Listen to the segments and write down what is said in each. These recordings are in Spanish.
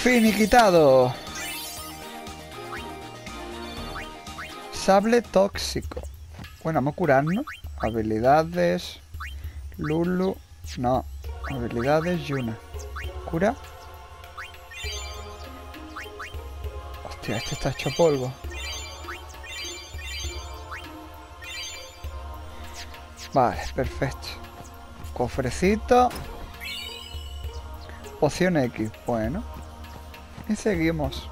Finiquitado. Sable tóxico. Bueno, vamos a curarnos. Habilidades. Lulu. No. Habilidades Yuna. Cura. Hostia, este está hecho polvo. Vale, perfecto. Cofrecito. Poción X. Bueno. Y seguimos.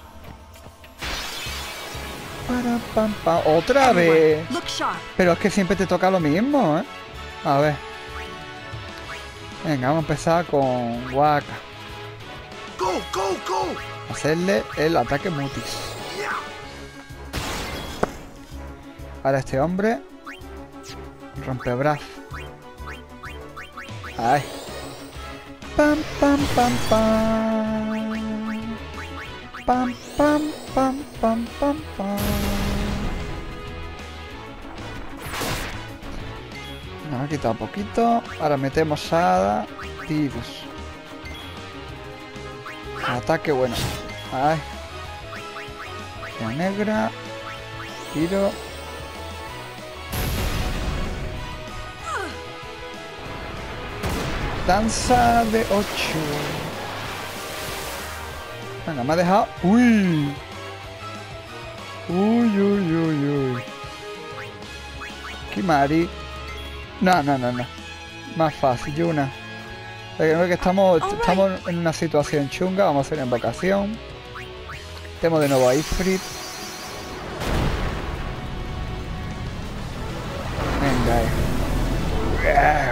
Para, pam, pam. ¡Otra vez! Pero es que siempre te toca lo mismo, ¿eh? A ver. Venga, vamos a empezar con Waka. Hacerle el ataque mutis. Ahora este hombre. Rompebrazo. Ay. Pam, pam, pam, pam. Pam, pam, pam, pam, pam, pam. Nos ha quitado un poquito. Ahora metemos a tiros. Ataque bueno. Ay. La negra. Tiro. Danza de 8. Venga, me ha dejado. ¡Uy! ¡Uy, uy, uy, uy! Kimari. No. Más fácil, Yuna. Porque estamos en una situación chunga. Vamos a hacer invocación. Tenemos de nuevo a Ifrit. Venga,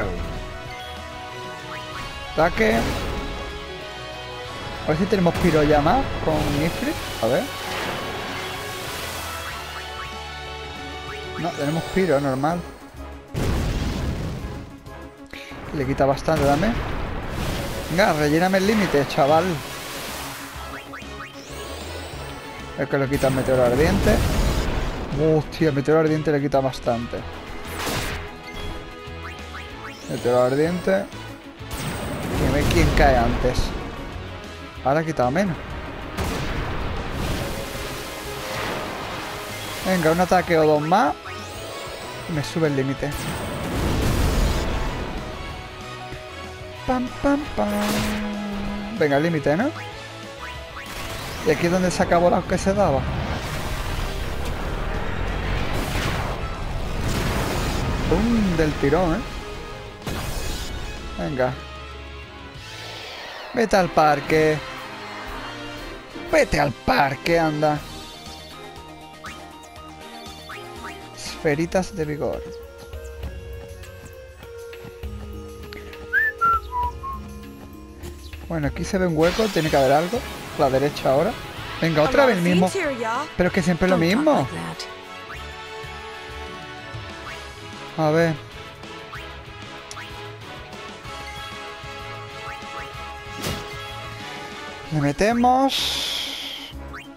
Ataque. A ver si tenemos piro ya más con Ifrit. A ver. No, tenemos piro normal. Le quita bastante también. Venga, relléname el límite, chaval. Es que le quita el meteoro ardiente. Hostia, el meteoro ardiente le quita bastante. Meteoro ardiente. Y ve quién cae antes. Ahora ha quitado menos. Venga, un ataque o dos más. Y me sube el límite. Pam, pam, pam. Venga, el límite, ¿no? Y aquí es donde se acabó lo que se daba. ¡Pum! Del tirón, ¿eh? Venga. Vete al parque. Vete al parque, anda. Esferitas de vigor. Bueno, aquí se ve un hueco, tiene que haber algo. A la derecha ahora. Venga, otra vez el mismo. Pero es que siempre es lo mismo. A ver. Le metemos.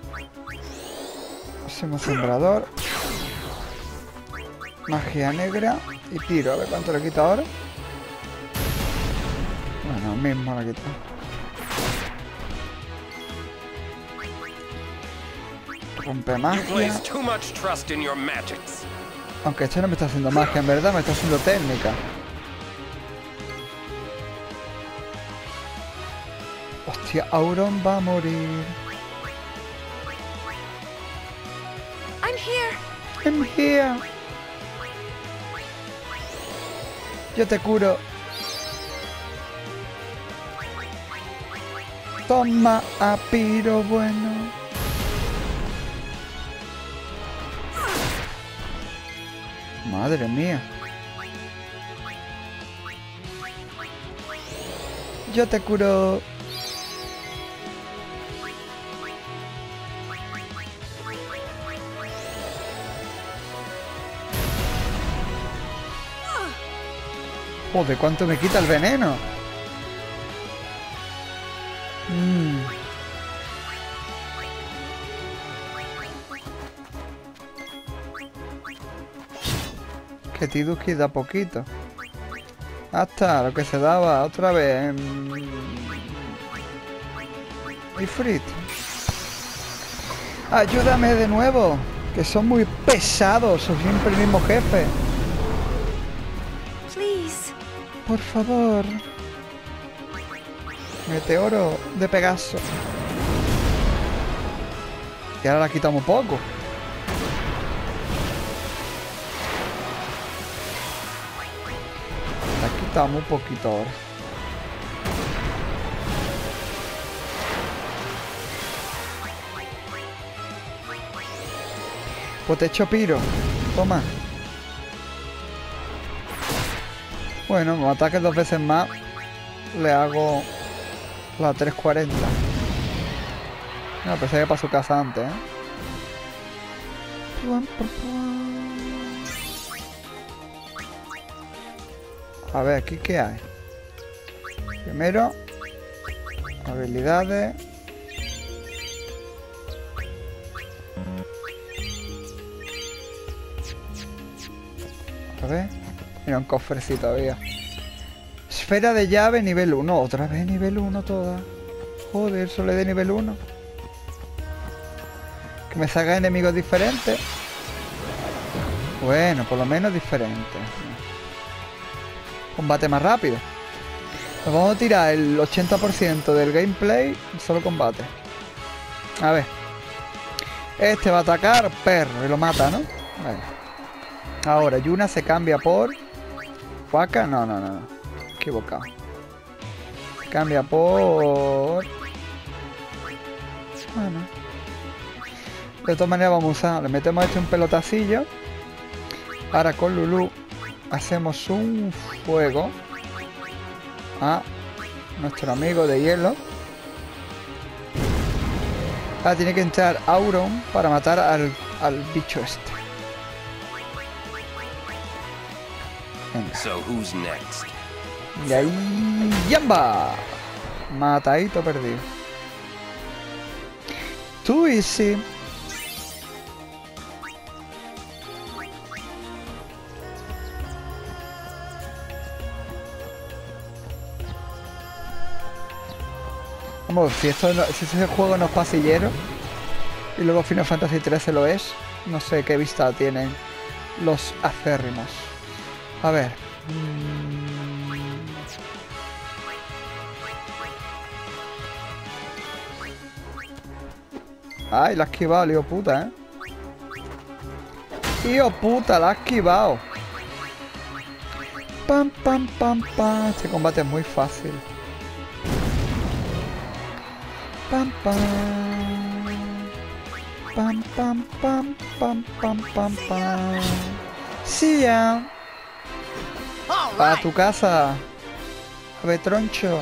Hacemos sembrador. Magia negra. Y tiro. A ver cuánto le quita ahora. Bueno, mismo le quita. Rompe magia. Aunque este no me está haciendo magia, en verdad me está haciendo técnica. Hostia, Auron va a morir. I'm here. Yo te curo. Toma a piro bueno. Madre mía. Yo te curo. Joder, ¿cuánto me quita el veneno? Que Tiduski da poquito. Hasta lo que se daba otra vez. Ifrit. Ayúdame de nuevo. Que son muy pesados. Son siempre el mismo jefe. Please. Por favor. Meteoro de Pegaso. Y ahora la quitamos poco. La quitamos un poquito ahora. Pues te echo piro. Toma. Bueno, como ataque 2 veces más, le hago la 340. No, pensé que para su casa antes, ¿eh? A ver, ¿aquí qué hay? Primero, habilidades. A ver, mira un cofrecito todavía. Esfera de llave nivel 1. Otra vez nivel 1 toda. Joder, solo de nivel 1. Que me salga enemigos diferentes. Bueno, por lo menos diferentes. Combate más rápido. Nos vamos a tirar el 80% del gameplay solo combate. A ver. Este va a atacar perro y lo mata, ¿no? Vale. Ahora, Yuna se cambia por... ¿Waka? No. Equivocado. Se cambia por... Bueno. De todas maneras vamos a usar... Le metemos un pelotacillo. Ahora con Lulu hacemos un fuego a nuestro amigo de hielo. Ahora tiene que entrar Auron para matar al bicho este. Venga. So who's next? Y ahí... ¡Yamba! Matadito perdido. Tú y sí. Vamos, si ese juego no es pasillero y luego Final Fantasy XIII lo es, no sé qué vista tienen los acérrimos. A ver. Ay, la has esquivado, lío puta, ¿eh? Tío puta, la has esquivado. Pam, pam, pam, pam. Este combate es muy fácil. Pam, pam. Pam, pam, pam, pam, pam, pam, pam. Sí, ya. Para tu casa. A ver, troncho.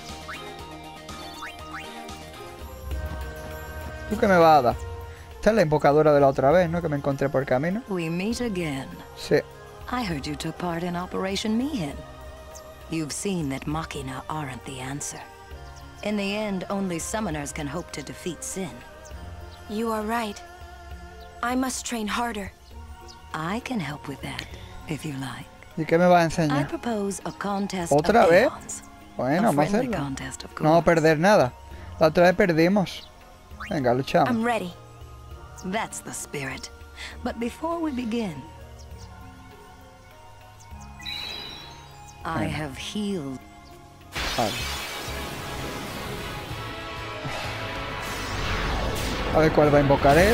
¿Tú qué me vas a dar? Esta es la invocadora de la otra vez, ¿no? Que me encontré por el camino. We meet again. Sí. I heard you took part in Operation Mihin. You've seen that Machina aren't the answer. In the end, only summoners can hope to defeat Sin. You are right. I must train harder. I can help with that, if you like. ¿Y qué me vas a I enseñar? propose a contest ¿Otra of vez? aeons. Bueno, A vamos a friendly hacerlo. contest, of No vamos a course. perder nada. La otra vez perdimos. Venga, luchamos. I'm ready. That's the spirit. But before we begin, I have healed. Vale. A ver cuál va a invocar él.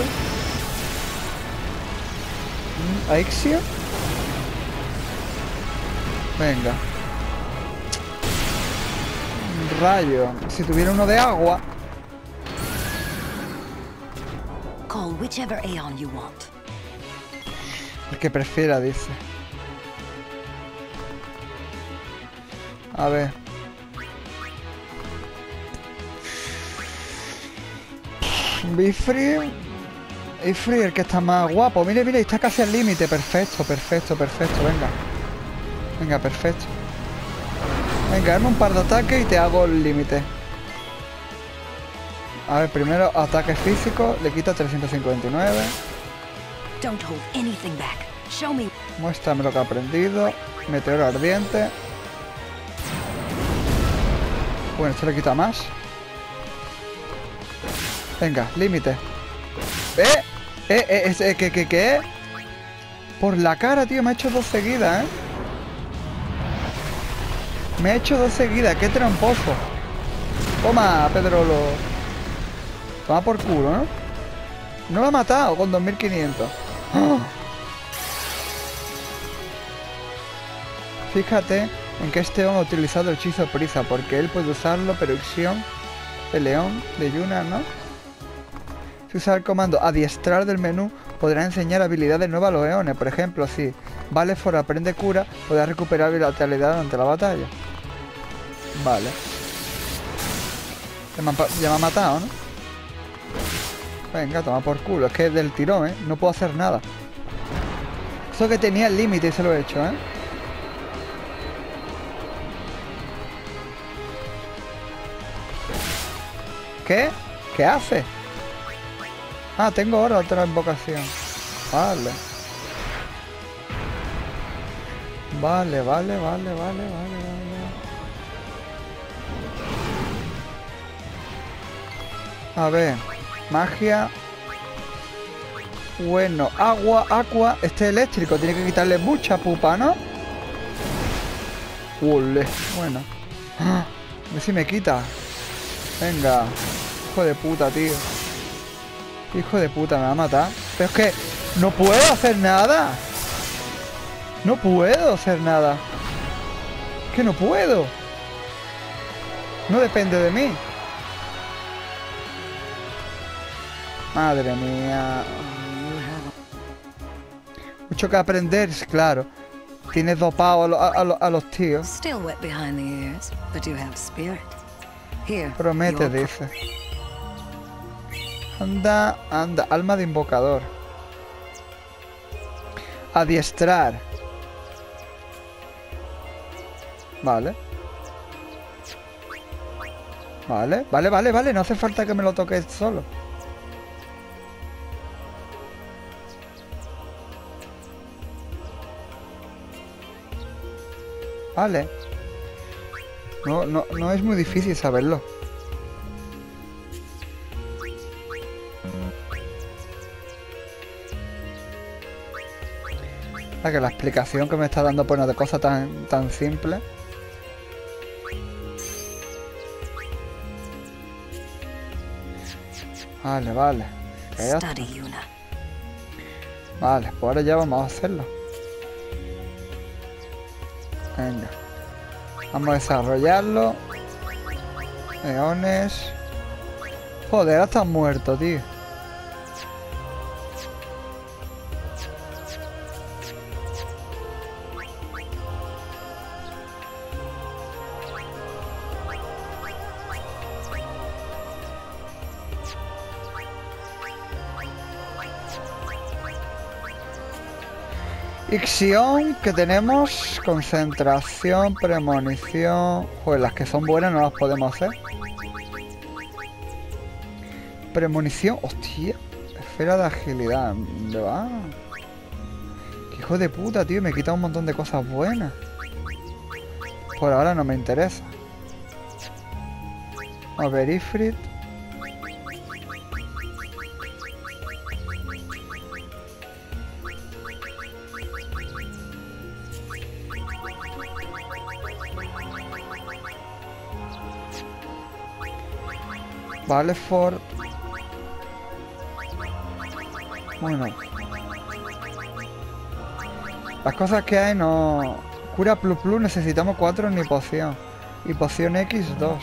Aixio. Venga. Rayo. Si tuviera uno de agua. Call whichever Aeon you want. El que prefiera, dice. A ver. Bifree. Bifree, el que está más guapo. Mire, mire, está casi al límite. Perfecto, perfecto, perfecto. Venga. Venga, perfecto. Venga, dame un par de ataques y te hago el límite. A ver, primero ataque físico. Le quita 359. Don't hold anything back. Show me. Muéstrame lo que ha aprendido. Meteoro ardiente. Bueno, esto le quita más. Venga, límite. ¿Qué? Por la cara, tío, me ha hecho 2 seguidas, ¿eh? Me ha hecho 2 seguidas, qué tramposo. Toma, Pedrolo. Toma por culo, ¿no? No lo ha matado con 2500. ¡Oh! Fíjate en que este hombre ha utilizado el hechizo prisa, porque él puede usarlo, pero Ixion, el león de Yuna, ¿no? Si usa el comando adiestrar del menú, podrá enseñar habilidades nuevas a los eones. Por ejemplo, si Valefor aprende cura, podrá recuperar vitalidad durante la batalla. Vale. Ya me ha matado, ¿no? Venga, toma por culo. Es que es del tirón, ¿eh? No puedo hacer nada. Eso que tenía el límite y se lo he hecho, ¿eh? ¿Qué? ¿Qué hace? Ah, tengo ahora otra invocación. Vale. Vale. A ver. Magia. Bueno, agua. Este eléctrico tiene que quitarle mucha pupa, ¿no? Ule. Bueno. A ver si me quita. Venga. Hijo de puta, tío. Hijo de puta, me va a matar. Pero es que no puedo hacer nada. No puedo hacer nada. Es que no puedo. No depende de mí. Madre mía. Mucho que aprender, claro. Tienes dopado a los tíos. Still wet behind the ears, but you have spirit. Here, Promete, dice. Anda, alma de invocador. Adiestrar. Vale. Vale, no hace falta que me lo toques solo. Vale. No es muy difícil saberlo. Que la explicación que me está dando, pues no de cosas tan simples. Vale. Vale, pues ahora ya vamos a hacerlo. Venga. Vamos a desarrollarlo. Eones. Joder, ahora está muerto, tío. Ixion, que tenemos concentración, premonición. Joder, las que son buenas no las podemos hacer. Premonición, hostia. Esfera de agilidad. ¿Dónde va? Qué hijo de puta, tío. Me quita un montón de cosas buenas. Por ahora no me interesa. A ver, Ifrit. Valefor. Bueno. Las cosas que hay no... Cura plus plus necesitamos 4 ni poción. Y poción X 2.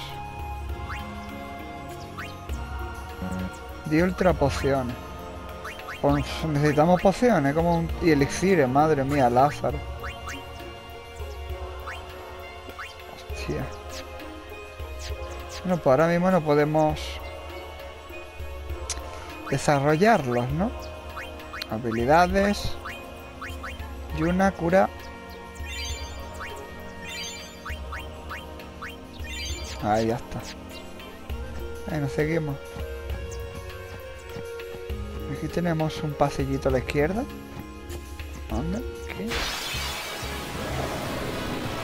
Dio ultra pociones. Pues necesitamos pociones como un... Y elixires, madre mía, Lázaro. Hostia. Bueno, pues ahora mismo no podemos desarrollarlos, ¿no? Habilidades. Yuna, cura. Ahí ya está. Bueno, seguimos. Aquí tenemos un pasillito a la izquierda. ¿Dónde? Aquí.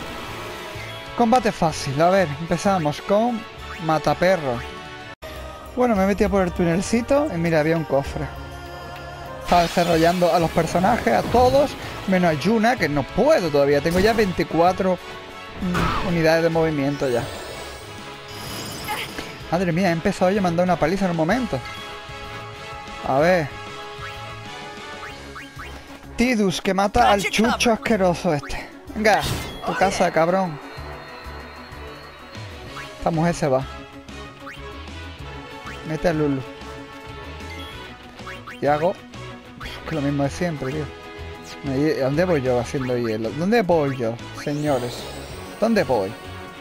Combate fácil. A ver, empezamos con Mataperros. Bueno, me he metido por el tunelcito y mira, había un cofre. Estaba desarrollando a los personajes, a todos, menos a Yuna, que no puedo todavía. Tengo ya 24 unidades de movimiento ya. Madre mía, he empezado yo a mandar una paliza en un momento. A ver. Tidus, que mata al chucho asqueroso este. Venga, tu casa, cabrón. Esta mujer se va. Mete a Lulu. Y hago... que lo mismo de siempre, tío. ¿Dónde voy yo haciendo hielo? ¿Dónde voy yo, señores? ¿Dónde voy?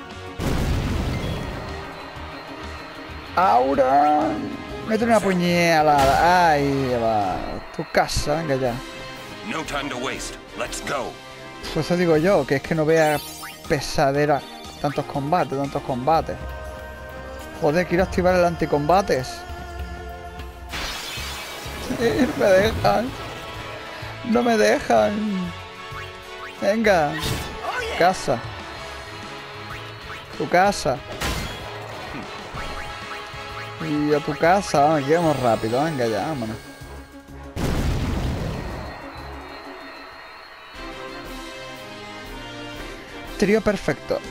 ¡Aura! Mete una puñalada. Ahí va. Tu casa, venga ya. No time to waste. Let's go. Pues eso digo yo, que es que no vea pesadera. Tantos combates. Joder, quiero activar el anticombates. Sí, me dejan. No me dejan. Venga. Casa. Tu casa. Y a tu casa, vamos, que vamos rápido. Venga ya, vámonos. Trío perfecto.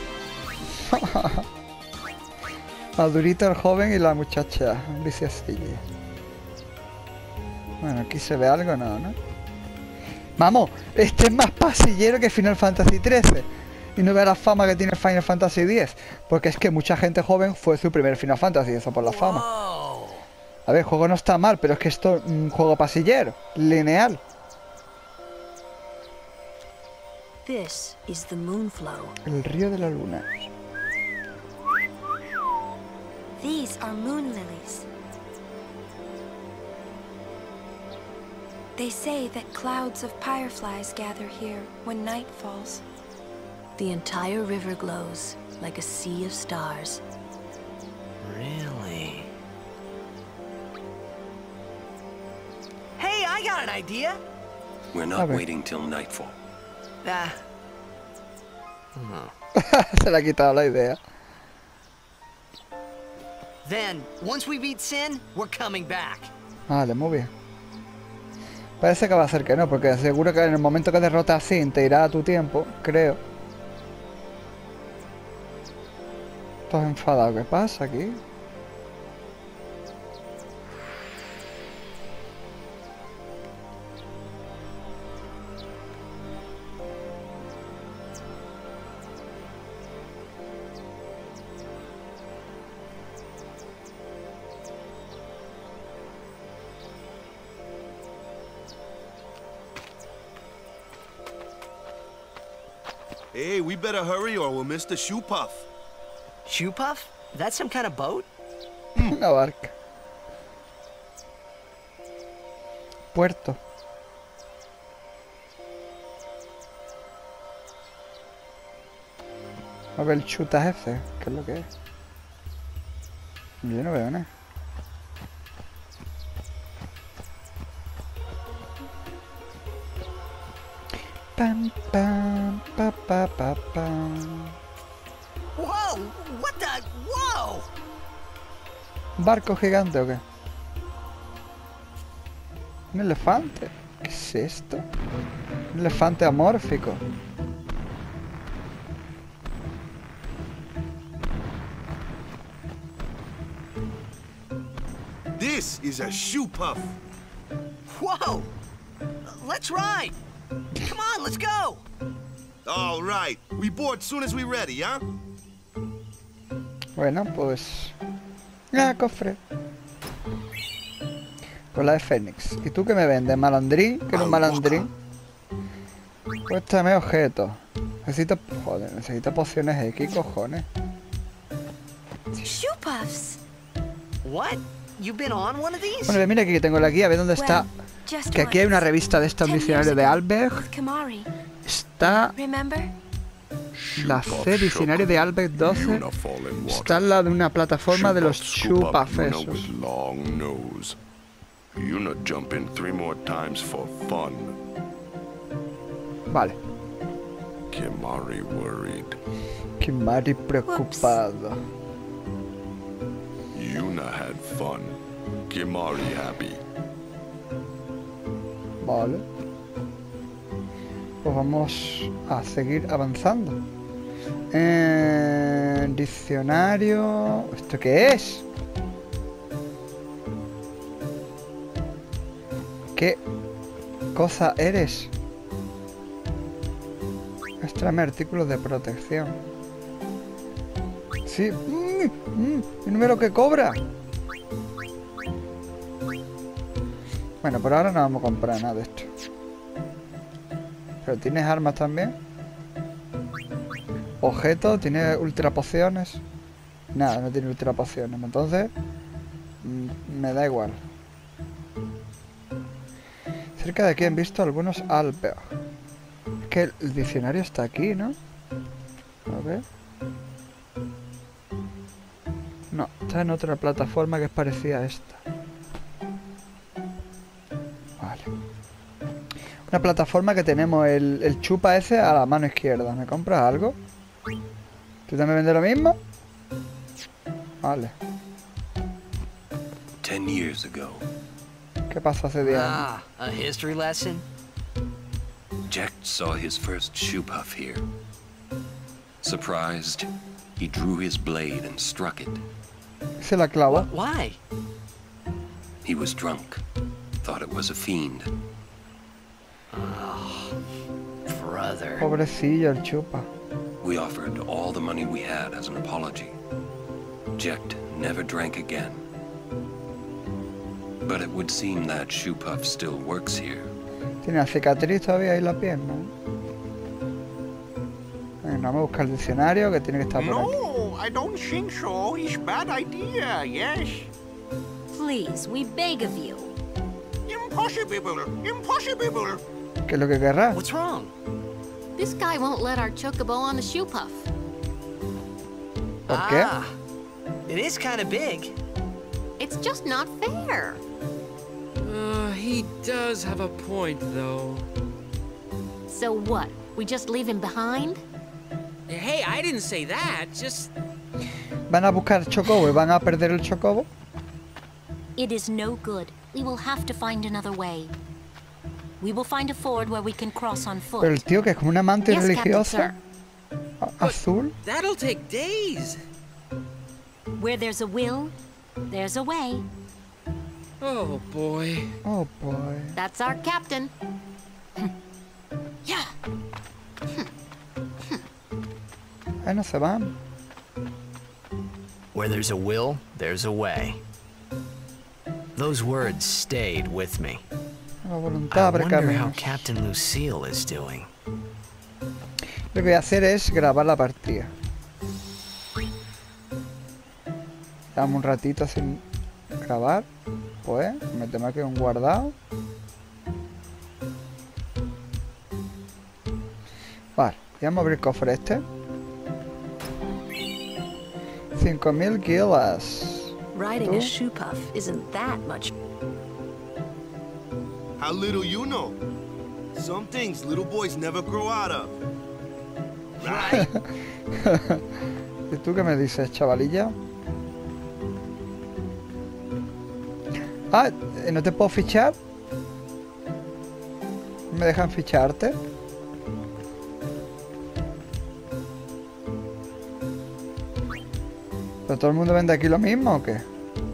Madurito el joven y la muchacha viciacilla. Bueno, aquí se ve algo, ¿no? Vamos, este es más pasillero que Final Fantasy XIII. Y no vea la fama que tiene Final Fantasy X. Porque es que mucha gente joven fue su primer Final Fantasy, eso por la fama. A ver, el juego no está mal, pero es que esto es un juego pasillero, lineal. This is the Moonflow. El río de la luna. These are moon lilies. They say that clouds of fireflies gather here when night falls. The entire river glows like a sea of stars. Really? Hey, I got an idea! We're not waiting till nightfall. Se le ha quitado la idea. Then, once we beat Sin, we're coming back. Vale, muy bien. Parece que va a ser que no, porque seguro que en el momento que derrotas a Sin te irá a tu tiempo, creo. Estás enfadado, ¿qué pasa aquí? Hey, we better hurry or we'll miss the shoe puff. Shoe Puff? That's some kind of boat? Una barca. Puerto. A ver el chuta ese, ¿qué es lo que es? Yo no veo nada. Pam, pam, pa, pa, pa, pam. Whoa! What the? Whoa! ¿Barco gigante o qué? ¿Un elefante? ¿Qué es esto? Un elefante amórfico. This is a shoe puff. Whoa! Let's ride! Come on, let's go! All right. We board soon as we ready, huh? Bueno, pues... Ah, cofre. Cola de Fénix. ¿Y tú qué me vendes? ¿Malandrín? ¿Que eres un malandrín? Cuéstame objetos. Necesito... Joder, necesito pociones X, cojones. Shoe puffs. What? You been on one of these? Bueno, mira aquí que tengo la guía, a ver dónde está. Just Que aquí hay una revista de esta, un 10 diccionario years de ago, Albert. with Kimari. Está Remember? la C, diccionario de Albert 12. Está al lado de una plataforma de los chupas esos. Long nose. Yuna jumping 3 more times for fun. Vale. Kimari worried. Kimari preocupado. Yuna had fun. Kimari happy. Vale. Pues vamos a seguir avanzando. Diccionario... ¿Esto qué es? ¿Qué cosa eres? Extraeme artículos de protección. Sí. El número que cobra. Bueno, por ahora no vamos a comprar nada de esto. Pero tienes armas también. Objeto, tiene ultra pociones. Nada, no tiene ultra pociones. Entonces, me da igual. Cerca de aquí han visto algunos Alpes. Es que el diccionario está aquí, ¿no? A ver. No, está en otra plataforma que es parecida a esta. Vale. Una plataforma que tenemos el chupa ese a la mano izquierda. ¿Me compras algo? ¿Tú también vendes lo mismo? Vale. 10 years ago, ¿Qué pasó hace 10 años? Ah, a history lesson? Jecht saw his first shoe puff here. Surprised, he drew his blade and struck it. Se la clavó. Why? He was drunk, thought it was a fiend. Brother. Pobrecillo el chupa. We offered all the money we had as an apology. Jecht never drank again. But it would seem that shoe puff still works here. Tiene la cicatriz todavía ahí en la pierna. Venga, vamos a buscar el diccionario que tiene que estar por aquí. No, I don't think so. It's a bad idea, yes. Please, we beg of you. Impossible, impossible. ¿Qué es lo que querrá? What's wrong? This guy won't let our chocobo on the shoe puff. ¿Por qué? Ah, it is kind of big. It's just not fair. He does have a point, though. So what? We just leave him behind? Hey, I didn't say that. Just... ¿Van a buscar chocobo y van a perder el chocobo? It is no good. We will have to find another way. We will find a ford where we can cross on foot. Pero el tío que es como una amante Yes, Captain, religiosa. sir. Azul. That'll take days. Where there's a will, there's a way. Oh, boy. Oh, boy. That's our captain. Yeah. Ahí no se van. Where there's a will, there's a way. Those words stayed with me. La I voluntad abre wonder how caminos. Captain Lucille is doing. Lo que voy a hacer es grabar la partida. Dame un ratito sin grabar. Pues, metemos aquí un guardado. Vale, y vamos a abrir el cofre este. 5000 gilas. Riding ¿Tú? a shoe puff isn't that much. How little you know. Some things little boys never grow out of. Right? ¿Y tú qué me dices, chavalilla? Ah, ¿no te puedo fichar? ¿Me dejan ficharte? ¿Pero todo el mundo vende aquí lo mismo o qué?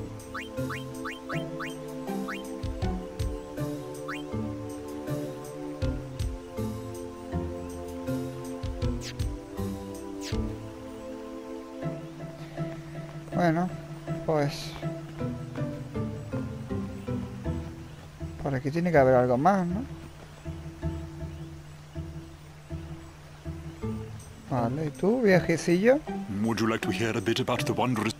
Bueno, pues... Por aquí tiene que haber algo más, ¿no? Vale, ¿y tú, viejecillo? Would you like to hear a bit about the wondrous...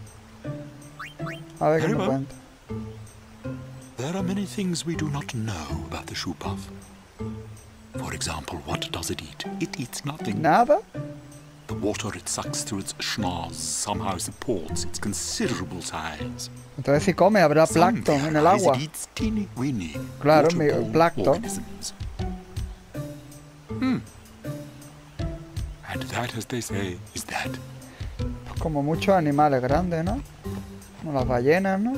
A ver qué Very me well. cuenta. There are many things we do not know about the shoe puff. For example, what does it eat? It eats nothing. ¿Nada? The water it sucks through its schnoz somehow supports its considerable size. Entonces si come habrá Some plancton en el theorize agua. It eats teeny weeny Claro, waterborne plancton. organisms. And that, as they say, is that. Pues como muchos animales grandes, ¿no? Como las ballenas, ¿no?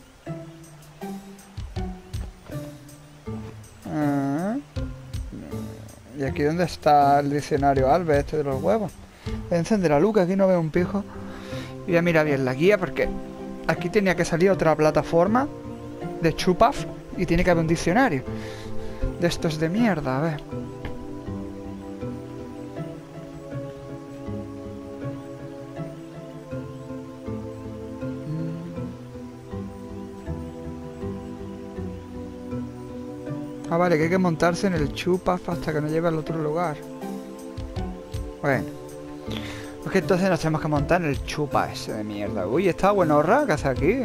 ¿Y aquí dónde está el diccionario Albert este de los huevos? Voy a encender la luz, que aquí no veo un pijo. Y voy a mirar bien la guía porque aquí tenía que salir otra plataforma de Chupaf y tiene que haber un diccionario de estos de mierda, a ver. Ah, vale, que hay que montarse en el Chupaf hasta que nos lleve al otro lugar. Bueno. Es que entonces nos tenemos que montar en el Chupa ese de mierda. Uy, está buenorra, ¿qué hace aquí?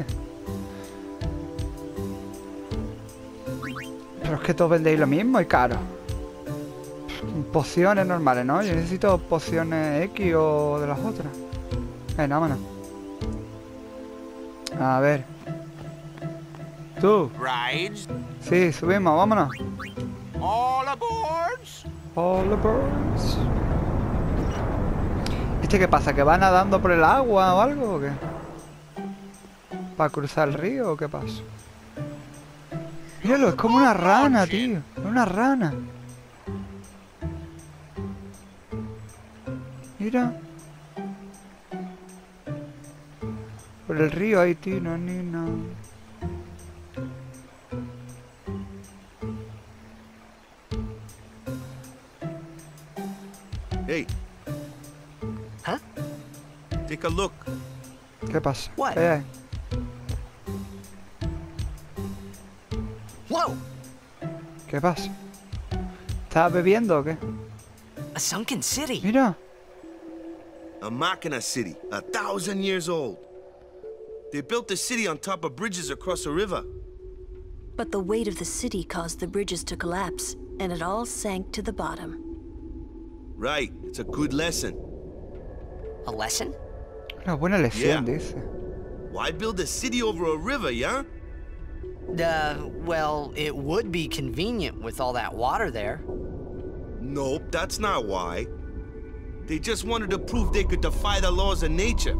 Pero es que todos vendéis lo mismo y caro. Pociones normales, ¿no? Yo necesito pociones X o de las otras. Venga, vámonos. A ver. ¿Tú? Rides? Sí, subimos, vámonos. All aboard? All aboard. ¿Este qué pasa? ¿Que va nadando por el agua o algo o qué? ¿Para cruzar el río o qué pasa? Míralo, es como una rana, tío. Una rana. Mira. Por el río ahí, tío, no, ni nada. Hey. Huh? Take a look. ¿Qué pasa? What? Whoa! ¿Qué pasa? ¿Estás bebiendo o qué? A sunken city. Mira. A Machina city, 1,000 years old. They built the city on top of bridges across a river. But the weight of the city caused the bridges to collapse, and it all sank to the bottom. Right, it's a good lesson. A lesson? Una buena lección, Yeah. dice. Why build a city over a river, yeah? Well, it would be convenient with all that water there. Nope, that's not why. They just wanted to prove they could defy the laws of nature.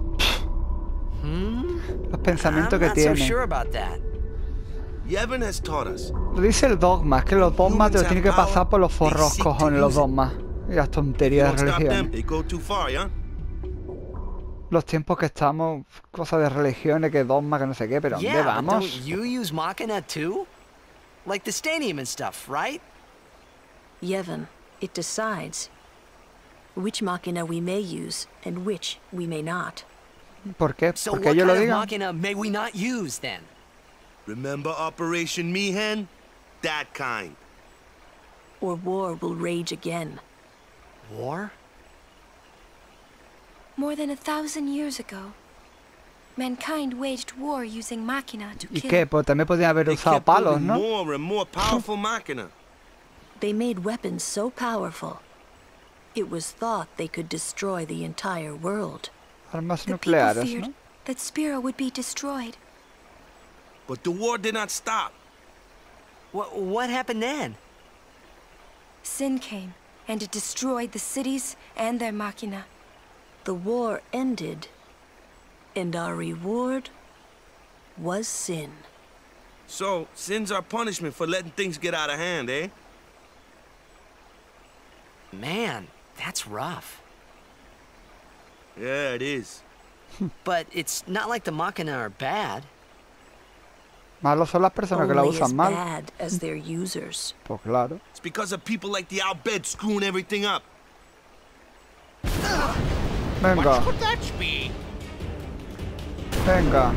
Los pensamientos I'm que not so tiene. sure about that. Yevon has taught us. Lo dice el dogma, es que los dogmas te los tienen que pasar por los forros cojones, los dogmas. Y las You tonterías don't de stop them, religiones. they go too far, yeah? Los tiempos que estamos, cosas de religiones, que dogma, que no sé qué, pero ¿dónde Yeah, but vamos? don't you use Machina too? Like the stadium and stuff, right? Yevon, it decides which Machina we may use and which we may not. ¿Por qué? So Porque what ellos lo kind of digan. Machina may we not use then? Remember Operation Mihen? That kind. Or war will rage again. War? More than 1,000 years ago, mankind waged war using Machina to ¿Y kill. qué? Pues también podrían haber They usado kept palos, building ¿no? more and more powerful Machina. They made weapons so powerful, it was thought they could destroy the entire world. Armas The people nucleares, feared ¿no? that Spira would be destroyed. But the war did not stop. What happened then? Sin came, and it destroyed the cities and their Machina. The war ended, and our reward was sin. So, sin's our punishment for letting things get out of hand, eh? Man, that's rough. Yeah, it is. But it's not like the Machina are bad. Malos son las personas que la Only as usan mal. bad as their users. Pues claro. It's because of people like the Al Bhed screwing everything up. Venga, What could that be? venga.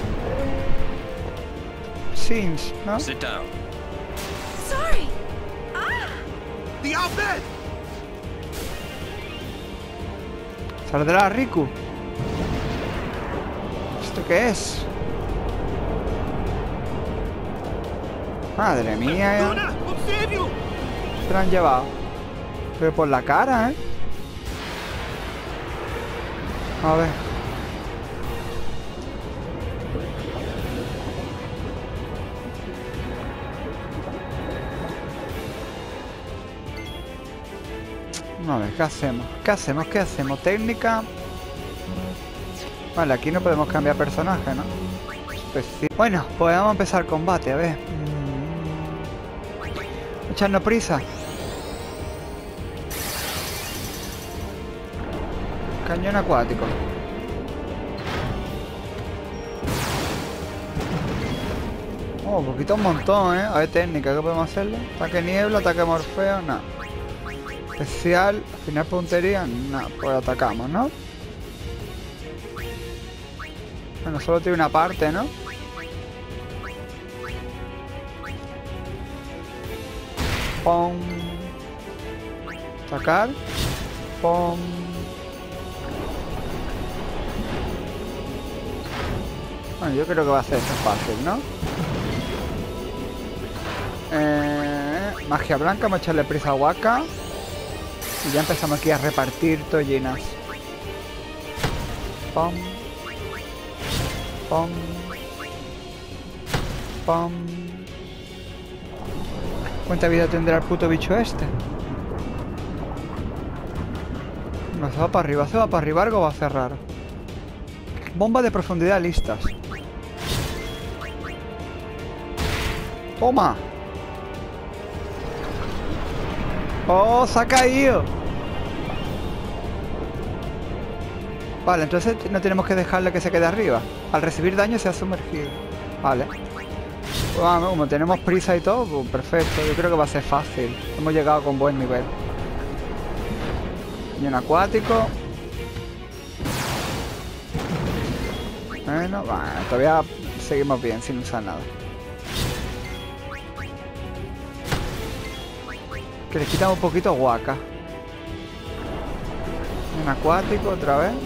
Sins, ¿no? Sit down. Sorry! The Al Bhed! Saldrá Riku. ¿Esto qué es? Madre mía, Luna, we'll save you! se lo han llevado. Pero por la cara, ¿eh? A ver. A ver, ¿qué hacemos? ¿Qué hacemos? ¿Qué hacemos? Técnica. Vale, aquí no podemos cambiar personaje, ¿no? especial. Bueno, pues vamos a empezar el combate, a ver. Echarnos prisa. Cañón acuático. Oh, poquito un montón, A ver, técnica, ¿qué podemos hacerle? Ataque niebla, ataque morfeo, no. Especial, final puntería, no. Pues atacamos, ¿no? Bueno, solo tiene una parte, ¿no? Pum. Atacar. Pum. Bueno, yo creo que va a ser esto fácil, ¿no? Magia blanca, vamos a echarle prisa a Waka. Y ya empezamos aquí a repartir tollinas. Pum. Pum. Pum. ¿Cuánta vida tendrá el puto bicho este? No, se va para arriba, se va para arriba, algo va a hacer raro. Bomba de profundidad listas. ¡Toma! ¡Oh, se ha caído! Vale, entonces no tenemos que dejarle que se quede arriba. Al recibir daño se ha sumergido. Vale. Pues vamos, como tenemos prisa y todo, pues perfecto. Yo creo que va a ser fácil. Hemos llegado con buen nivel. Y un acuático. Bueno, todavía seguimos bien sin usar nada. Que le quitamos un poquito Waka. Un acuático otra vez.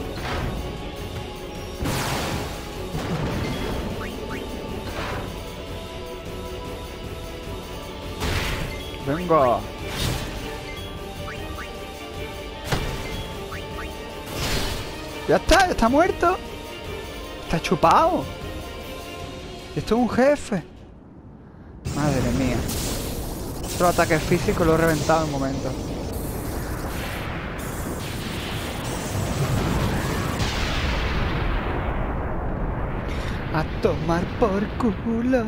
Venga. Ya está muerto. Está chupado. Esto es un jefe. Madre mía. Otro ataque físico lo he reventado en un momento. A tomar por culo.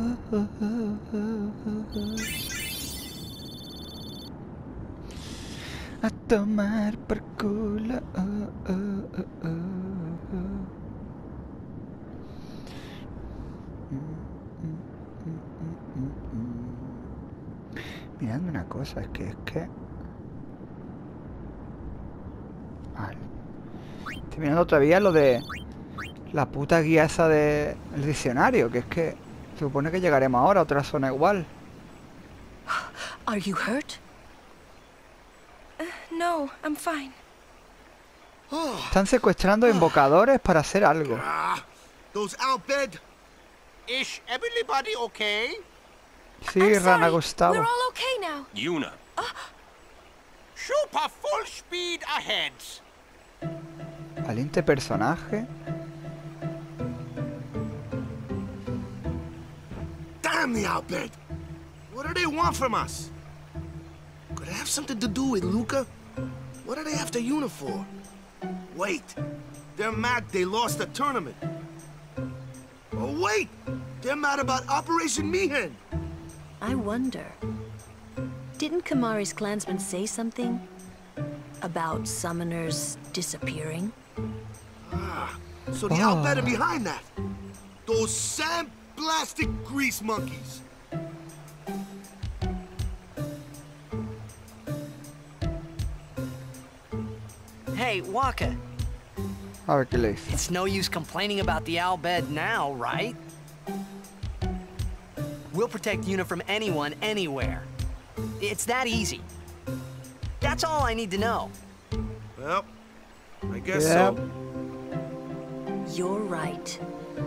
A tomar por culo. Mirando una cosa, es que... Vale. Estoy mirando todavía lo de... La puta guía esa de... El diccionario, que es que... Se supone que llegaremos ahora a otra zona igual. Are you hurt? No, I'm fine. Están secuestrando invocadores para hacer algo. Those Al Bhed. Is everybody okay? Sí, Rana Gustavo. We're all okay now. Yuna. Super full speed ahead. Valiente personaje. Damn the Al Bhed! What do they want from us? Could it have something to do with Luca? What are they after Yuna for? Wait, they're mad they lost the tournament. Oh wait, they're mad about Operation Mihen. I wonder. Didn't Kamari's clansmen say something? About summoners disappearing? So the Al Bhed are behind that. Those sandblasted grease monkeys. Hey, Waka. A ver qué le dice. It's no use complaining about the Al Bhed now, right? We'll protect Yuna from anyone, anywhere. It's that easy. That's all I need to know. Well, I guess so. You're right.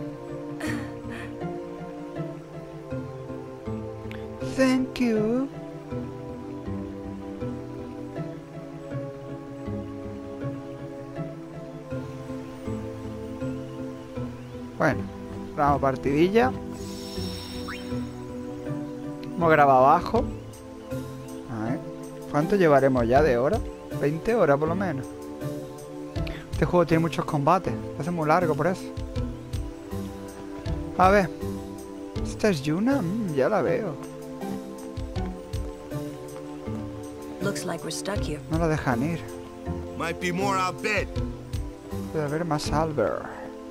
Thank you. Bueno, vamos partidilla. Hemos grabado abajo. A ver, ¿cuánto llevaremos ya de hora? 20 horas por lo menos. Este juego tiene muchos combates. Se hace muy largo por eso. A ver. ¿Esta es Yuna? Ya la veo. Looks like we're stuck here. No la dejan ir. Might be more out bed. Puede haber más Albert.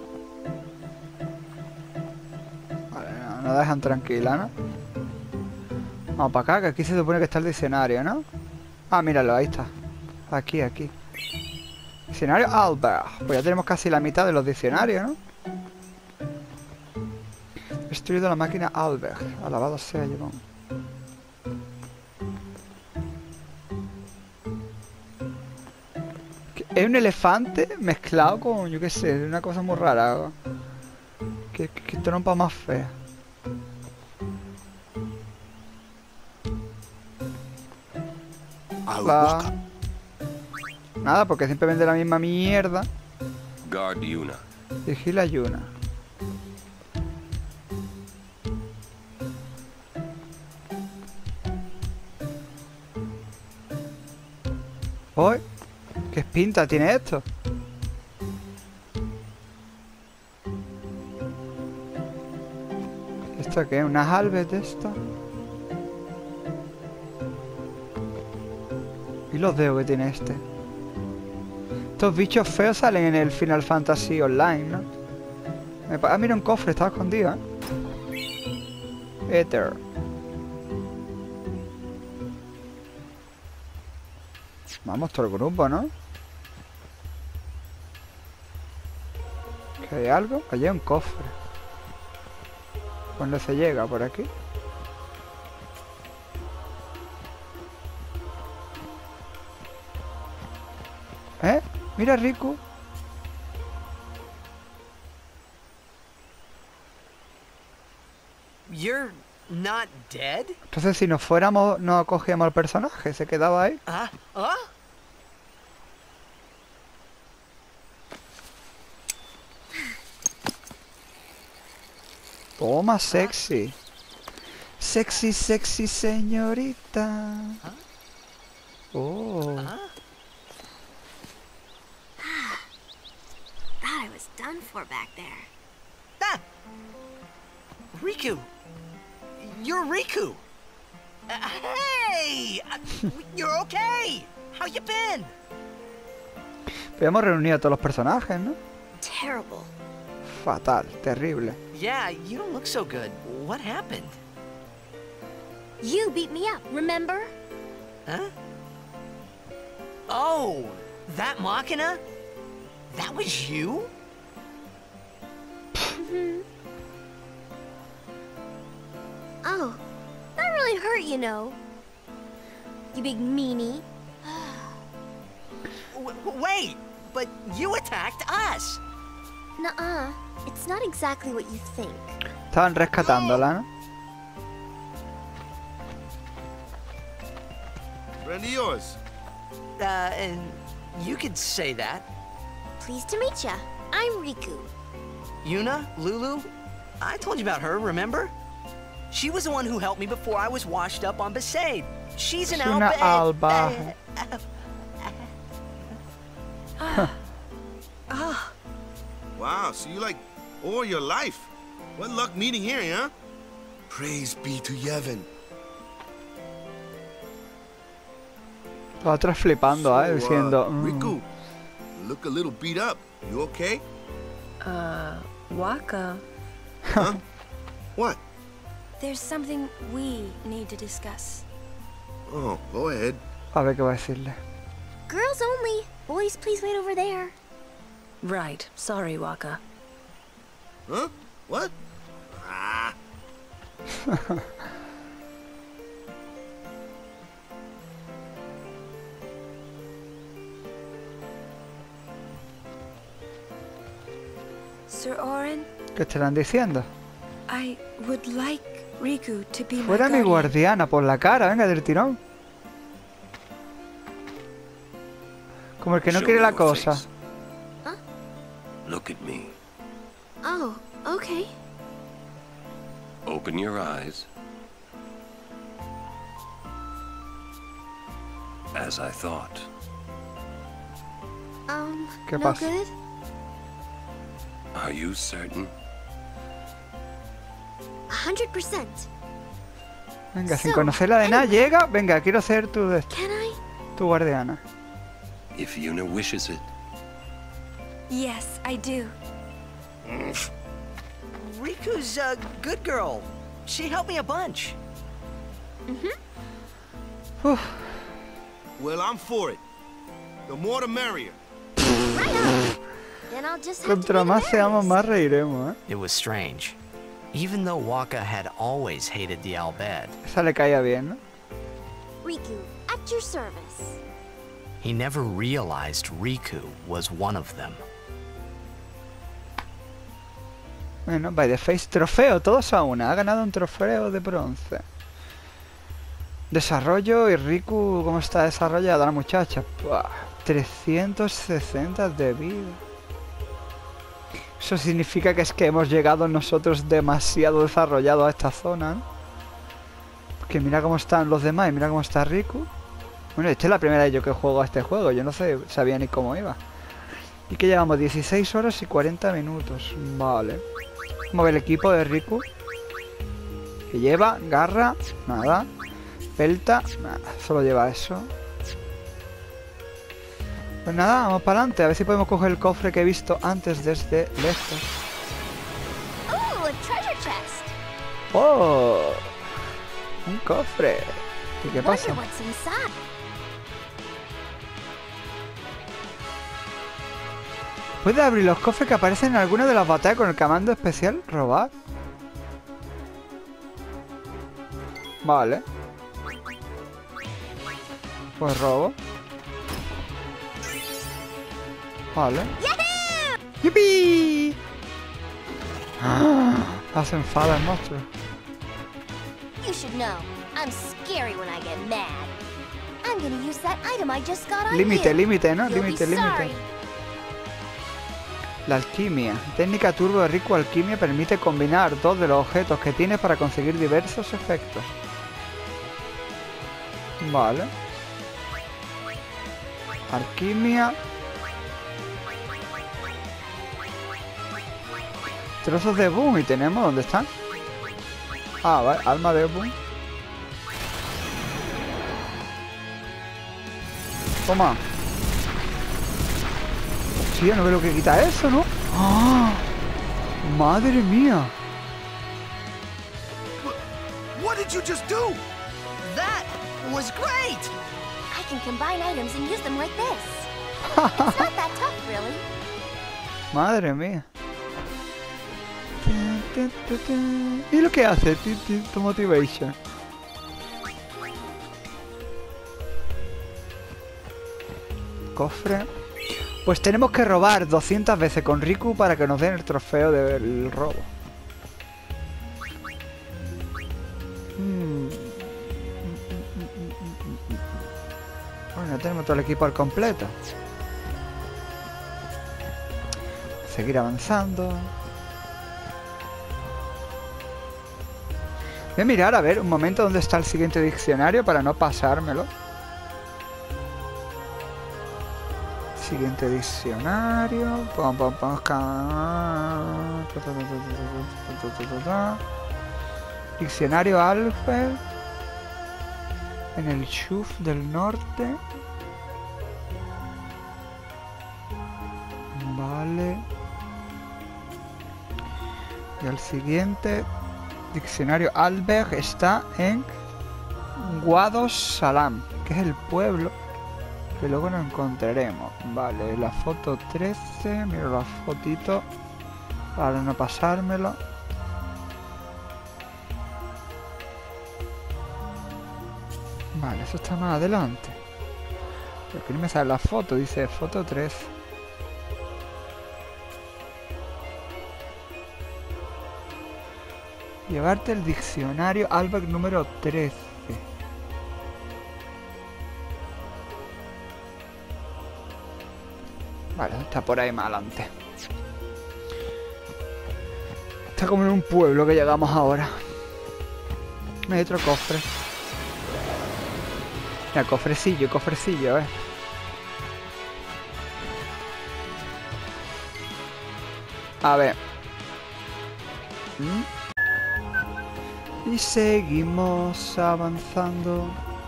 Vale, no dejan tranquila, ¿no? Vamos para acá, que aquí se supone que está el diccionario, ¿no? Ah, míralo, ahí está. Aquí. Diccionario Albert. Pues ya tenemos casi la mitad de los diccionarios, ¿no? Destruido la máquina Albert. Alabado sea Yvonne. Es un elefante mezclado con, yo qué sé, una cosa muy rara. Qué trompa más fea. Hola. Nada, porque siempre vende la misma mierda. Guard Yuna. Vigila Yuna. ¡Uy! ¿Qué pinta tiene esto? ¿Esto qué es? ¿Unas albes de esto? ¿Y los dedos que tiene este? Estos bichos feos salen en el Final Fantasy Online, ¿no? Ah, mira, un cofre, estaba escondido, ¿eh? Ether. Vamos, todo el grupo, ¿no? ¿Que hay algo? Allí hay un cofre. ¿Cuándo se llega? ¿Por aquí? ¿Eh? Mira, Riku. You're not dead? Entonces, si nos fuéramos, no cogíamos al personaje, se quedaba ahí. Toma, sexy. Sexy, sexy señorita. Oh. Thought I was done for back there. Riku! You're Riku! Hey! You're okay! How you been? Habíamos reunido a todos los personajes, ¿no? Terrible. Fatal, terrible. Yeah, you don't look so good. What happened? You beat me up, remember? Huh? Oh, that Machina? That was you? Oh, that really hurt, you know. You big meanie. Wait, but you attacked us. Nuh-uh. It's not exactly what you think. Estaban rescatándola, ¿no? Friend of yours. And you could say that. Pleased to meet ya. I'm Riku. Yuna? Lulu? I told you about her, remember? She was the one who helped me before I was washed up on Besaid. She's an alba. Wow, so you like all your life. What luck meeting here, huh? Praise be to Yevon. La otra flipando, diciendo... Riku, you look a little beat up. You okay? Waka. Huh? What? There's something we need to discuss. Oh, go ahead. A ver qué va a decirle. Girls only. Boys, please wait over there. Right. Sorry, Waka. Huh? What? Ah. Sir Orin, ¿Qué estarán diciendo? I would like Riku to be Fuera my mi guardian. guardiana, por la cara, venga, del tirón. Como el que no Show quiere me la your cosa. face. Look at me. Oh, okay. Open your eyes. As I thought. ¿Qué no pasa? good? Are you certain? 100%. Venga, sin conocerla de nada, llega. Venga, quiero ser tu guardiana. If Yuna wishes it. Yes, I do. Riku's a good girl. She helped me a bunch. Well, I'm for it. The more the merrier. Right on. Then I'll just have to Contra be más the seamos, Maris. más reiremos, ¿eh? It was strange. Even though Waka had always hated the Al Bhed, Esa le caía bien, ¿no? Riku, at your service. he never realized Riku was one of them. Bueno, by the face, trofeo, todos a una. Ha ganado un trofeo de bronce. Desarrollo y Riku, ¿cómo está desarrollada la muchacha? Buah, 360 de vida. Eso significa que es que hemos llegado nosotros demasiado desarrollados a esta zona, ¿no? Porque mira cómo están los demás y mira cómo está Riku. Bueno, esta es la primera vez yo que juego a este juego. Yo no sabía ni cómo iba. Y que llevamos 16 horas y 40 minutos. Vale. Vamos a ver el equipo de Riku. Que lleva garra, nada. Pelta, nada. Solo lleva eso. Pues nada, vamos para adelante. A ver si podemos coger el cofre que he visto antes desde lejos. Ooh, a treasure chest. ¡Oh! Un cofre. ¿Y qué pasa? Wonder what's inside. ¿Puede abrir los cofres que aparecen en alguna de las batallas con el comando especial? ¿Robar? Vale. Pues robo. Vale. ¡Yupi! ¡Ah! Se enfada el monstruo. You should know, I'm scary when I get mad. I'm gonna use that item I just got on Límite, you. límite, ¿no? You'll be Límite, límite. sorry. La alquimia. Técnica turbo de Riku Alquimia permite combinar dos de los objetos que tienes para conseguir diversos efectos. Vale. Alquimia. Trozos de boom y tenemos, ¿dónde están? Ah, vale, alma de boom. Toma. Tío, no veo lo que quita eso, ¿no? ¡Ah! ¡Madre mía! What did you just do? That was great! I can combine items and use them like this. It's not that tough, really. Madre mía. ¿Y lo que hace? Tu motivation. Cofre. Pues tenemos que robar 200 veces con Riku para que nos den el trofeo del robo. Bueno, tenemos todo el equipo al completo. Seguir avanzando. Voy a mirar a ver un momento dónde está el siguiente diccionario para no pasármelo. Siguiente diccionario. Diccionario Alfred. En el Shuf del norte. Vale. Y el siguiente diccionario Alberg está en Guados Salam, que es el pueblo que luego nos encontraremos. Vale, la foto 13, miro la fotito para no pasármelo. Vale, eso está más adelante. Pero que no me sale la foto, dice foto 13. Llevarte el diccionario Albert número 13. Vale, está por ahí más adelante. Está como en un pueblo que llegamos ahora. Hay otro cofre. Mira, cofrecillo, cofrecillo, A ver. Y seguimos avanzando.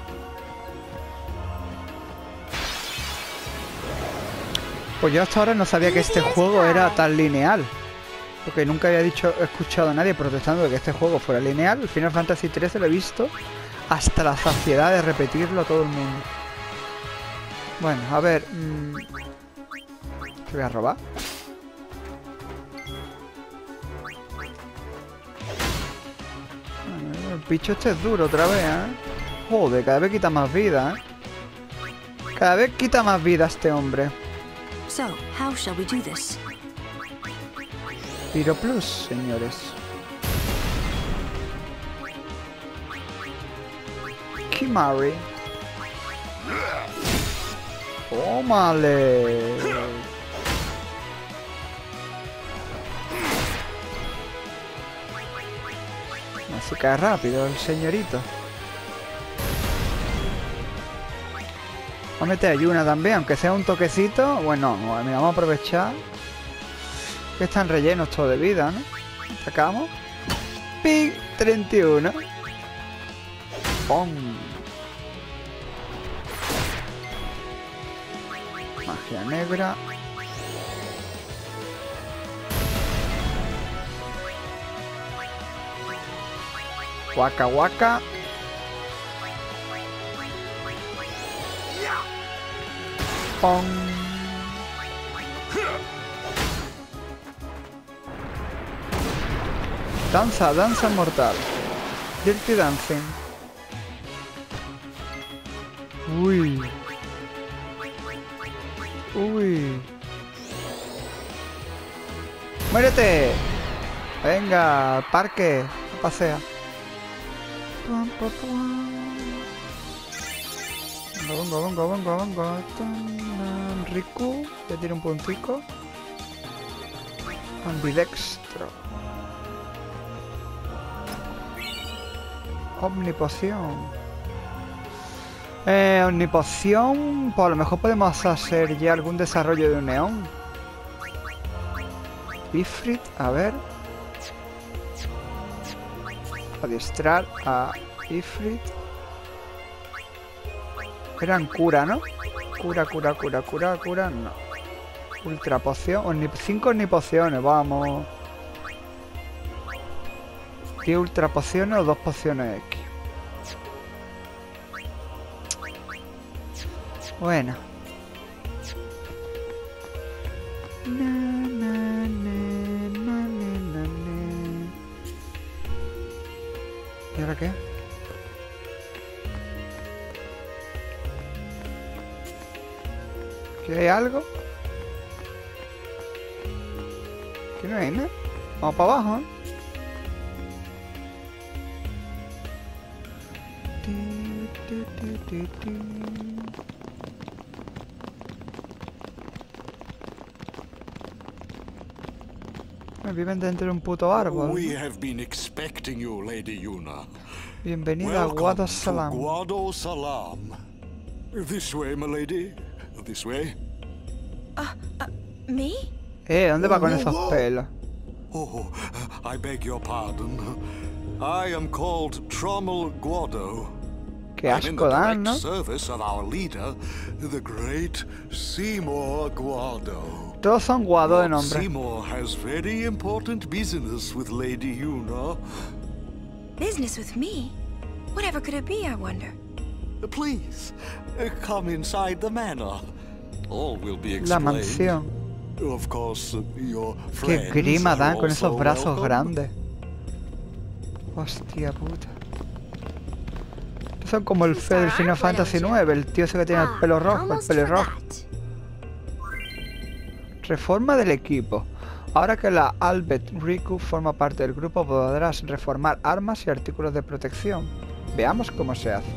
Pues yo hasta ahora no sabía que este juego era tan lineal. Porque nunca había escuchado a nadie protestando de que este juego fuera lineal. El Final Fantasy XIII lo he visto hasta la saciedad de repetirlo a todo el mundo. Bueno, a ver... ¿Qué voy a robar? El bicho este es duro otra vez, ¿eh? Joder, cada vez quita más vida, ¿eh? Cada vez quita más vida este hombre. So, how shall we do this? Pyro Plus, señores. Kimari. ¡Tómale! Así cae rápido el señorito. Vamos a meter ayuna también, aunque sea un toquecito. Bueno, vamos a aprovechar que están rellenos todos de vida, ¿no? Sacamos. ¡Ping! 31. ¡Pum! Magia negra. Waka waka. Pum. Danza, danza mortal. Dirty Dancing. Uy. Uy. ¡Muérete! Venga, al parque. Pasea. Venga. Riku. Ya tiene un puntico. Ambidextro. Omnipoción. Omnipoción. Pues a lo mejor podemos hacer ya algún desarrollo de un neón. Ifrit, a ver. Adiestrar a Ifrit. Eran cura, ¿no? Cura, no. Ultra poción. 5 omnipociones, vamos. 10 ultra pociones o 2 pociones X. Bueno. ¿Y ahora qué? ¿Aquí hay algo? Aquí no hay nada. Vamos para abajo, ¿eh? Viven dentro de un puto árbol. We have been expecting you, Lady Yuna. Bienvenida a Guado Salam. Guado Salam. This way, my lady. This way. Me? ¿Dónde va con esos pelos? Oh, I beg your pardon. I am called Trommel Guado. Qué asco dan, ¿no? Service of our leader, the great Seymour Guado. Todos son Guado de nombre. Seymour has very important business with Lady Yuna. Business with me? Whatever could it be, I wonder? Please, come inside the manor. All will be explained. La mansión. Of course, your Qué grima dan con esos brazos grandes. Hostia puta. Son como el feo del Final Fantasy IX, el tío ese que tiene el pelo rojo, el pelirrojo. Reforma del equipo. Ahora que la Albert Riku forma parte del grupo, podrás reformar armas y artículos de protección. Veamos cómo se hace.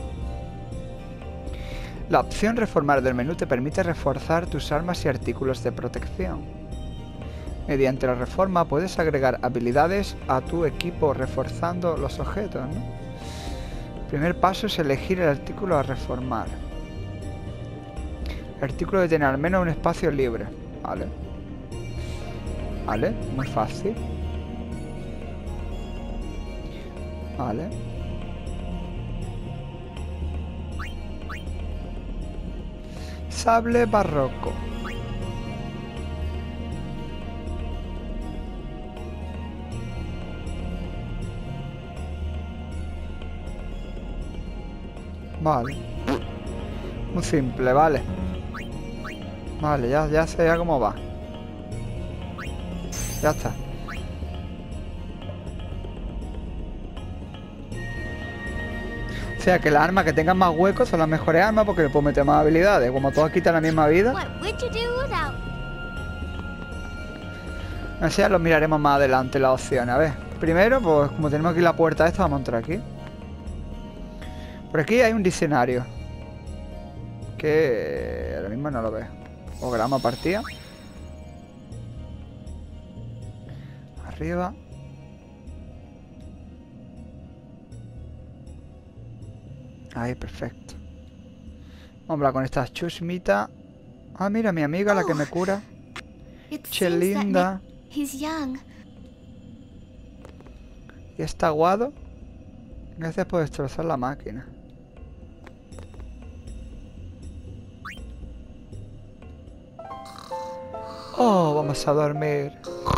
La opción reformar del menú te permite reforzar tus armas y artículos de protección. Mediante la reforma puedes agregar habilidades a tu equipo reforzando los objetos, ¿no? El primer paso es elegir el artículo a reformar. El artículo debe tener al menos un espacio libre. Vale. Vale, muy fácil. Vale. Sable barroco. Vale. Muy simple, vale. Vale, ya sé ya cómo va. Ya está. O sea, que las armas que tengan más huecos son las mejores armas porque le puedo meter más habilidades. Como todas quitan la misma vida. O sea, lo miraremos más adelante las opciones. A ver, primero, pues como tenemos aquí la puerta esta, vamos a entrar aquí. Por aquí hay un diccionario. Que ahora mismo no lo veo. Programa partida. Arriba. Ahí, perfecto. Vamos a hablar con esta chusmita. Ah, mira, mi amiga, la que me cura. Che linda. Y está aguado. Gracias por destrozar la máquina. Oh, vamos a dormir.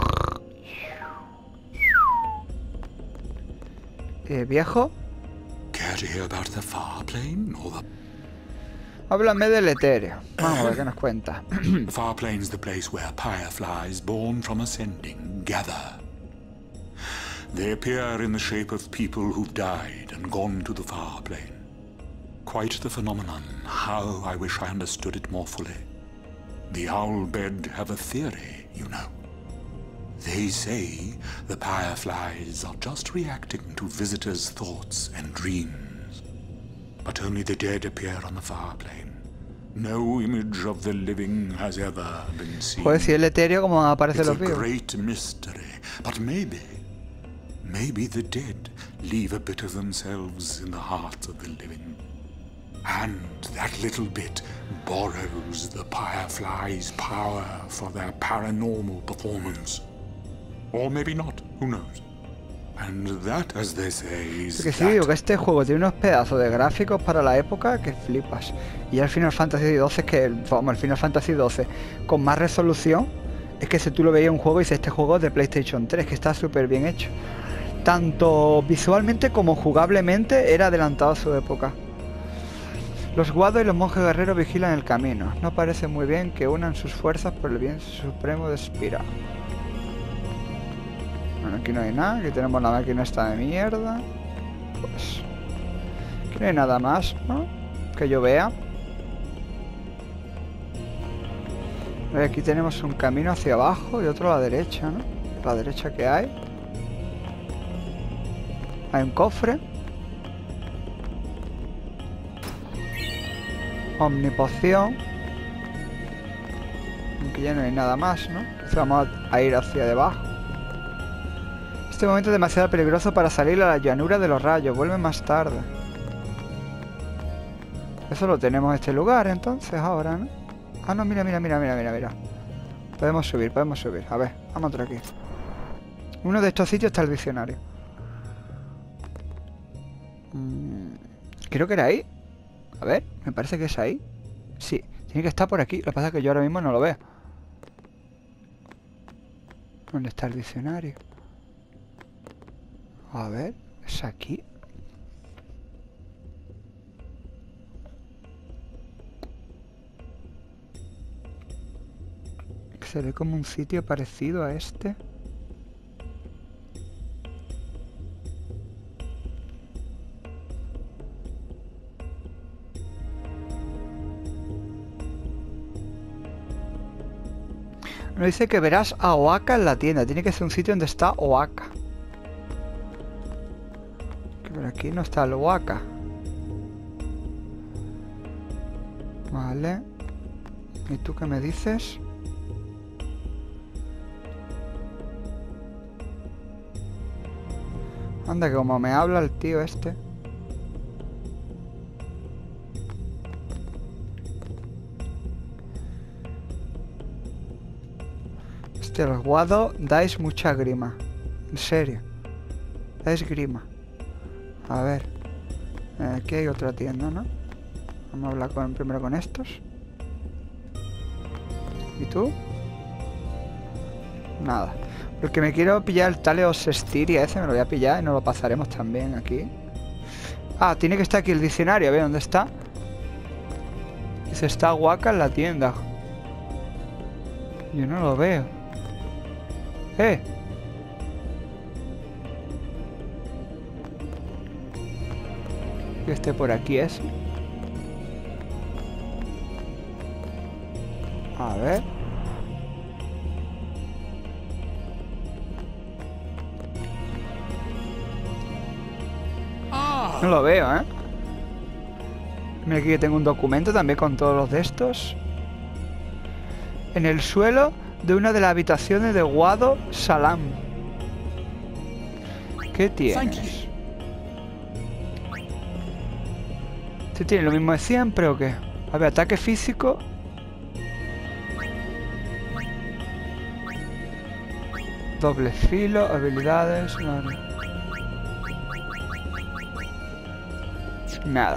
¿Viejo? Care to hear about the far plane or the... Háblame del etéreo. Vamos a ver qué nos cuenta. The far plane's the place where fireflies born from ascending gather. They appear in the shape of people who've died and gone to the far plane. Quite the phenomenon. How I wish I understood it more fully. The Owlbed have a theory, you know. They say the fireflies are just reacting to visitors' thoughts and dreams. But only the dead appear on the far plane. No image of the living has ever been seen. Pues si el etéreo como aparece los vivos. It's a great mystery, but maybe the dead leave a bit of themselves in the hearts of the living. And that little bit borrows the fireflies' power for their paranormal performance. Or maybe not, who knows? And that, as they say, is que sí, digo que este juego tiene unos pedazos de gráficos para la época que flipas. Y el Final Fantasy XII es que, vamos, el Final Fantasy XII con más resolución, es que si tú lo veías en un juego y dices, este juego es de PlayStation 3, que está súper bien hecho. Tanto visualmente como jugablemente era adelantado a su época. Los guados y los monjes guerreros vigilan el camino. No parece muy bien que unan sus fuerzas por el bien supremo de Spira. Bueno, aquí no hay nada. Aquí tenemos la máquina esta de mierda. Pues... aquí no hay nada más, ¿no? Que yo vea. Aquí tenemos un camino hacia abajo y otro a la derecha, ¿no? A la derecha que hay. Hay un cofre. Omnipoción. Aunque ya no hay nada más, ¿no? Entonces vamos a ir hacia debajo. Este momento es demasiado peligroso para salir a la llanura de los rayos. Vuelve más tarde. Eso lo tenemos en este lugar, entonces, ahora, ¿no? Ah, no, mira. Podemos subir. A ver, vamos por aquí. Uno de estos sitios está el diccionario. Creo que era ahí. A ver, me parece que es ahí. Sí, tiene que estar por aquí. Lo que pasa es que yo ahora mismo no lo veo. ¿Dónde está el diccionario? A ver, ¿es aquí? Se ve como un sitio parecido a este. Nos dice que verás a Oaka en la tienda. Tiene que ser un sitio donde está Oaka. Que por aquí no está el Oaka. Vale. ¿Y tú qué me dices? Anda, que como me habla el tío este. Hostia, los guados dais mucha grima. En serio. Dais grima. A ver. Aquí hay otra tienda, ¿no? Vamos a hablar primero con estos. ¿Y tú? Nada. Porque me quiero pillar el Taleos Styria ese, me lo voy a pillar y nos lo pasaremos también aquí. Ah, tiene que estar aquí el diccionario, a ver dónde está. Dice, está Guaca en la tienda. Yo no lo veo. Que esté por aquí eso. A ver. No lo veo, ¿eh? Mira aquí que tengo un documento también con todos los de estos. En el suelo de una de las habitaciones de Wado Salam. ¿Qué tienes? ¿Este tiene lo mismo de siempre o qué? A ver, ataque físico. Doble filo, habilidades. Nada.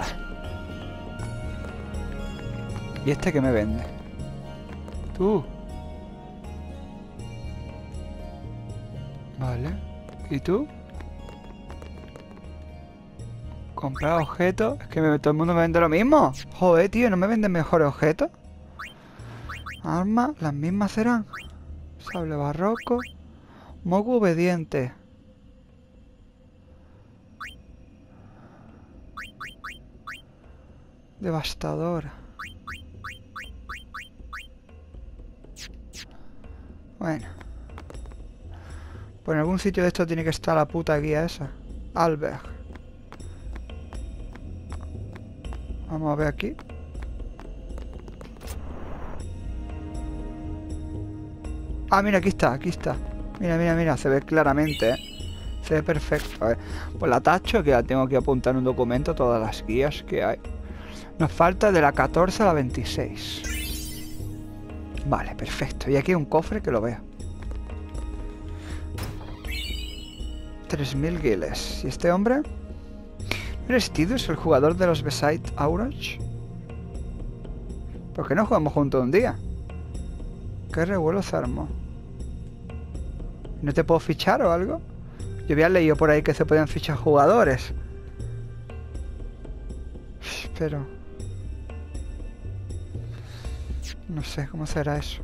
¿Y este qué me vende? Tú. Vale. ¿Y tú? Comprar objetos. Es que todo el mundo me vende lo mismo. Joder, tío, ¿no me venden mejores objetos? Armas, las mismas serán. Sable barroco. Mogu obediente. Devastadora. Bueno. Pues en algún sitio de esto tiene que estar la puta guía esa. Alberg. Vamos a ver aquí. Ah, mira, aquí está, aquí está. Mira, mira, mira, se ve claramente, ¿eh? Se ve perfecto. A ver, pues la tacho, que la tengo que apuntar en un documento, todas las guías que hay. Nos falta de la 14 a la 26. Vale, perfecto. Y aquí hay un cofre que lo veo. 3000 guiles. ¿Y este hombre? ¿Eres Tidus, el jugador de los Beside Aurach? ¿Por qué no jugamos juntos un día? ¿Qué revuelo se armó? ¿No te puedo fichar o algo? Yo había leído por ahí que se podían fichar jugadores. Pero... no sé cómo será eso.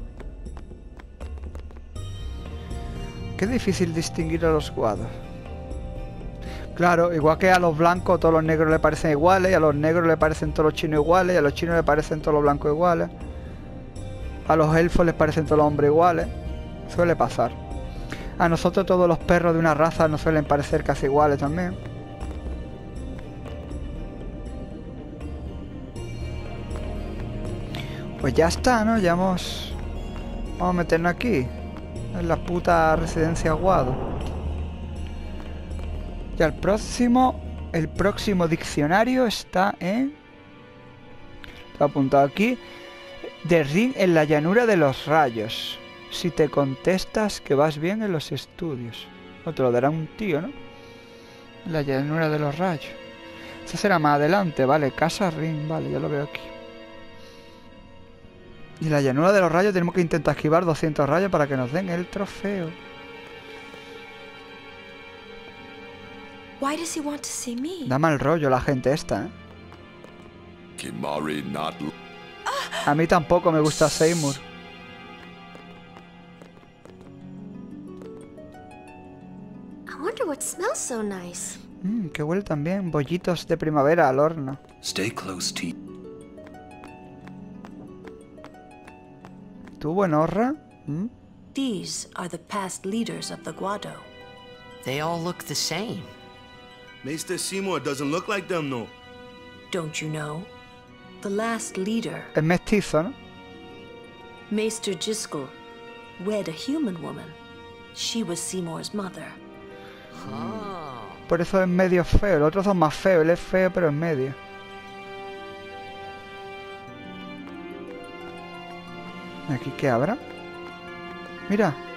Qué difícil distinguir a los guados. Claro, igual que a los blancos todos los negros le parecen iguales, y a los negros le parecen todos los chinos iguales, y a los chinos le parecen todos los blancos iguales. A los elfos les parecen todos los hombres iguales. Suele pasar. A nosotros todos los perros de una raza nos suelen parecer casi iguales también. Pues ya está, ¿no? Ya vamos a meternos aquí. En la puta residencia Guado. Ya el próximo diccionario está en... Lo he apuntado aquí. De Ring en la llanura de los rayos. Si te contestas que vas bien en los estudios. O te lo dará un tío, ¿no? La llanura de los rayos. Eso será más adelante, vale. Casa Ring, vale, ya lo veo aquí. Y la llanura de los rayos tenemos que intentar esquivar 200 rayos para que nos den el trofeo. Why does he want to see me? Da mal rollo la gente esta, ¿eh? Kimahri not... A mí tampoco me gusta Seymour. I wonder what smells so nice. Que huele también. Bollitos de primavera al horno. Stay close to... ¿Tú, Buenorra? These are the past leaders of the Guado. They all look the same. Maester Seymour doesn't look like them, no. Don't you know? The last leader, Es mestizo, ¿no? Maester Jiskel, wed a human woman. She was Seymour's mother. Por eso es medio feo. Los otros son más feos. Él es feo, pero es medio. ¿Aquí qué habrá? Mira.